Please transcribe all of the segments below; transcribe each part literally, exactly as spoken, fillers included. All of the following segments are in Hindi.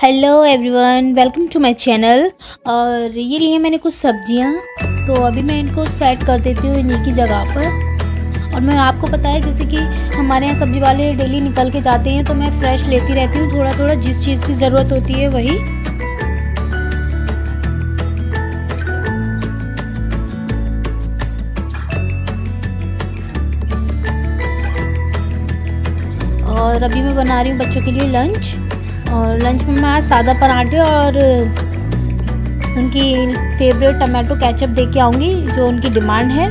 Hello everyone, welcome to my channel. और ये लिए मैंने कुछ सब्जियां, तो अभी मैं इनको सेट कर देती हूँ इन्हीं की जगह पर। और मैं आपको पता है जैसे कि हमारे यहाँ सब्जी वाले डेली निकल के जाते हैं, तो मैं फ्रेश लेती रहती हूँ थोड़ा थोड़ा, जिस चीज़ की ज़रूरत होती है वही। और अभी मैं बना रही हूँ बच्चों के लिए लंच। और लंच में मैं आज सादा पराठे और उनकी फेवरेट टमाटो केचप दे के आऊँगी, जो उनकी डिमांड है।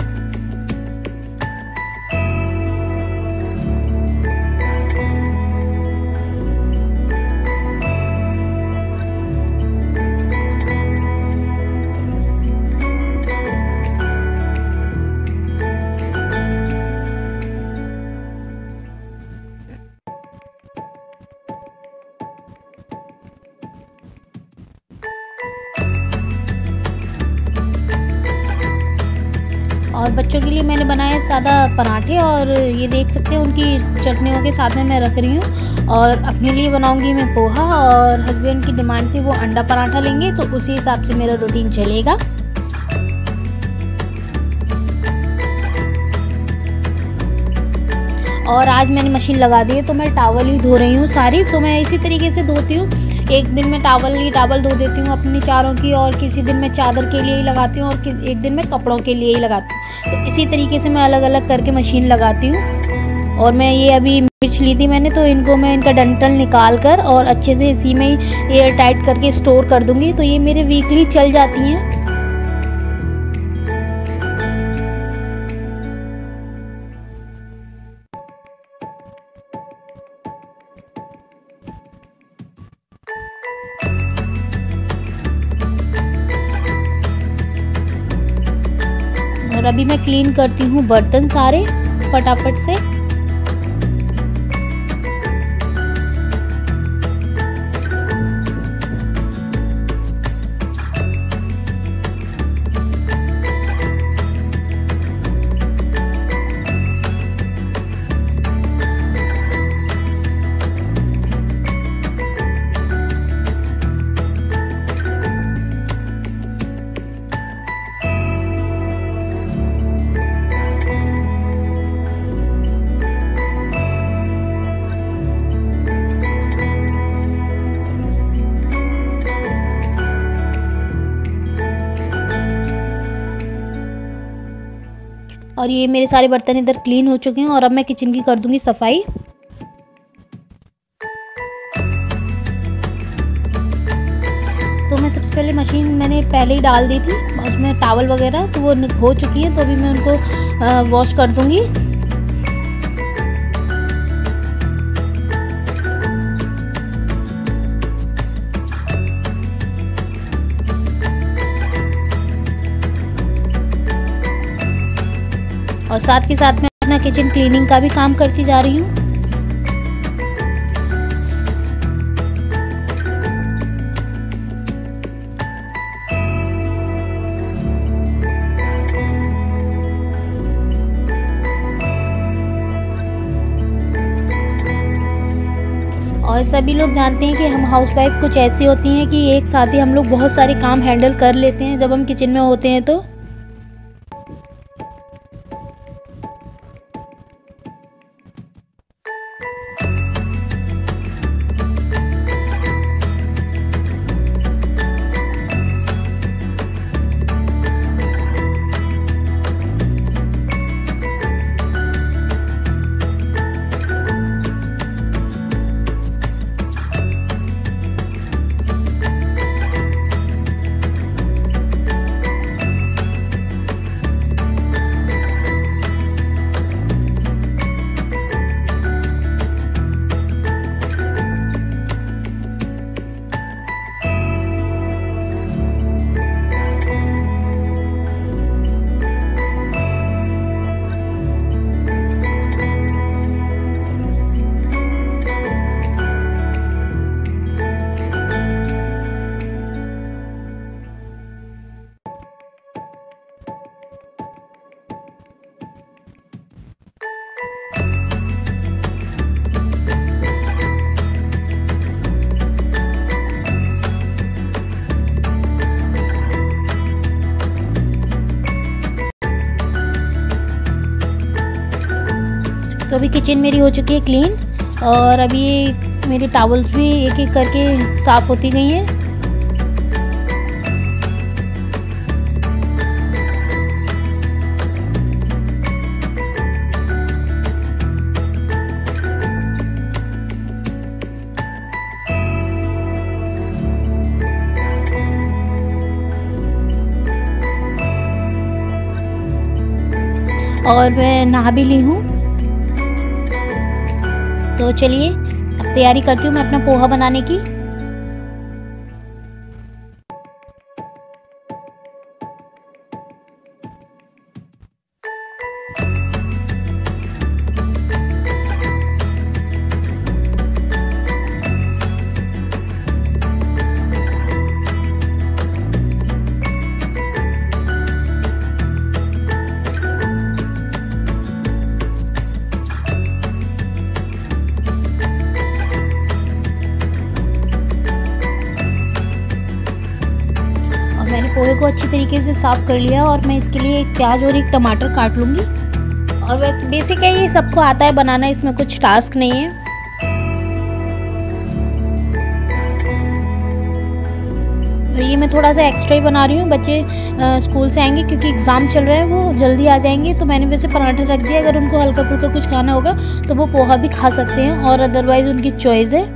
और बच्चों के लिए मैंने बनाए सादा पराठे, और ये देख सकते हैं उनकी चटनियों के साथ में मैं रख रही हूँ। और अपने लिए बनाऊंगी मैं पोहा, और हस्बैंड की डिमांड थी वो अंडा पराठा लेंगे, तो उसी हिसाब से मेरा रूटीन चलेगा। और आज मैंने मशीन लगा दी है, तो मैं टावल ही धो रही हूँ सारी। तो मैं इसी तरीके से धोती हूँ, एक दिन मैं टावल ही टावल धो देती हूँ अपनी चारों की, और किसी दिन मैं चादर के लिए ही लगाती हूँ, और एक दिन मैं कपड़ों के लिए ही लगाती हूँ। तो इसी तरीके से मैं अलग अलग करके मशीन लगाती हूँ। और मैं ये अभी मिर्च ली थी मैंने, तो इनको मैं इनका डंठल निकाल कर और अच्छे से इसी में ही एयर टाइट करके स्टोर कर दूँगी, तो ये मेरे वीकली चल जाती हैं। और अभी मैं क्लीन करती हूँ बर्तन सारे फटाफट से। और ये मेरे सारे बर्तन इधर क्लीन हो चुके हैं, और अब मैं किचन की कर दूंगी सफाई। तो मैं सबसे पहले मशीन मैंने पहले ही डाल दी थी, उसमें टावल वगैरह तो वो हो चुकी है, तो अभी मैं उनको वॉश कर दूंगी। और साथ के साथ मैं अपना किचन क्लीनिंग का भी काम करती जा रही हूँ। और सभी लोग जानते हैं कि हम हाउसवाइफ कुछ ऐसी होती हैं कि एक साथ ही हम लोग बहुत सारे काम हैंडल कर लेते हैं जब हम किचन में होते हैं। तो अभी किचन मेरी हो चुकी है क्लीन और अभी मेरी टॉवल्स भी एक एक करके साफ़ होती गई हैं। और मैं नहा भी ली हूँ। तो चलिए अब तैयारी करती हूँ मैं अपना पोहा बनाने की। मैंने पोहे को अच्छी तरीके से साफ़ कर लिया और मैं इसके लिए एक प्याज और एक टमाटर काट लूँगी। और वैसे बेसिक है, ये सबको आता है बनाना, इसमें कुछ टास्क नहीं है। और ये मैं थोड़ा सा एक्स्ट्रा ही बना रही हूँ, बच्चे आ, स्कूल से आएंगे क्योंकि एग्ज़ाम चल रहे हैं, वो जल्दी आ जाएंगे। तो मैंने वैसे पराठे रख दिया, अगर उनको हल्का फुल्का कुछ खाना होगा तो वो पोहा भी खा सकते हैं और अदरवाइज़ उनकी चॉइस है।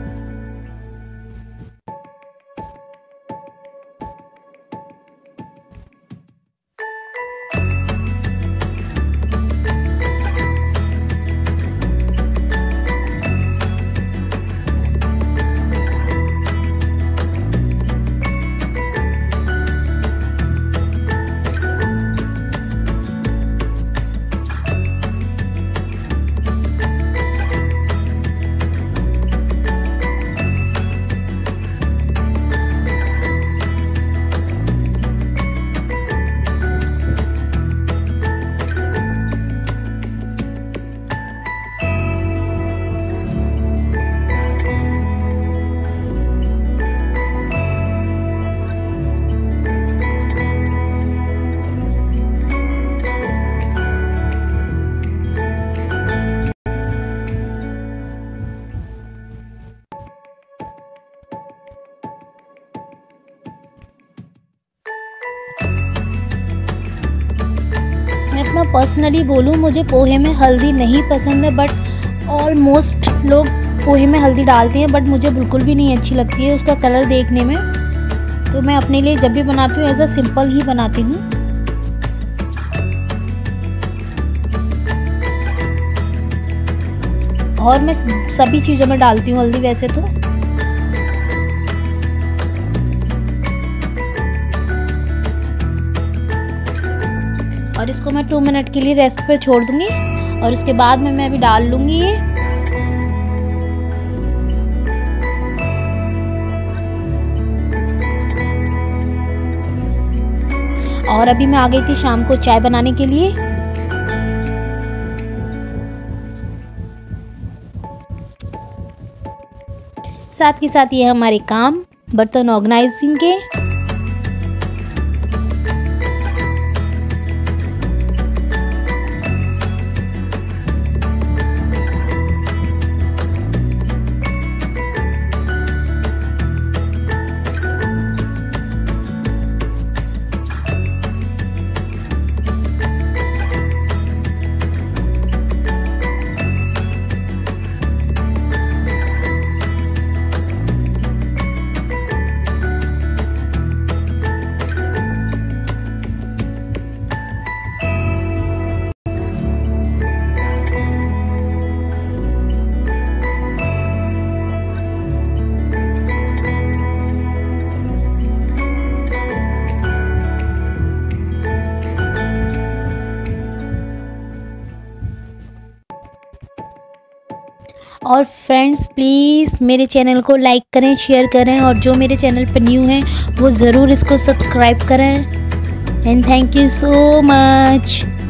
अपना पर्सनली बोलूँ, मुझे पोहे में हल्दी नहीं पसंद है, बट ऑलमोस्ट लोग पोहे में हल्दी डालते हैं, बट मुझे बिल्कुल भी नहीं अच्छी लगती है उसका कलर देखने में। तो मैं अपने लिए जब भी बनाती हूँ ऐसा सिंपल ही बनाती हूँ। और मैं सभी चीज़ों में डालती हूँ हल्दी वैसे तो। और इसको मैं टू मिनट के लिए रेस्ट पर छोड़ दूंगी और उसके बाद में मैं अभी डाल लूंगी ये। और अभी मैं आ गई थी शाम को चाय बनाने के लिए। साथ के साथ ये हमारे काम बर्तन ऑर्गेनाइजिंग के। और फ्रेंड्स प्लीज़ मेरे चैनल को लाइक करें, शेयर करें, और जो मेरे चैनल पर न्यू हैं वो ज़रूर इसको सब्सक्राइब करें। And thank you so much.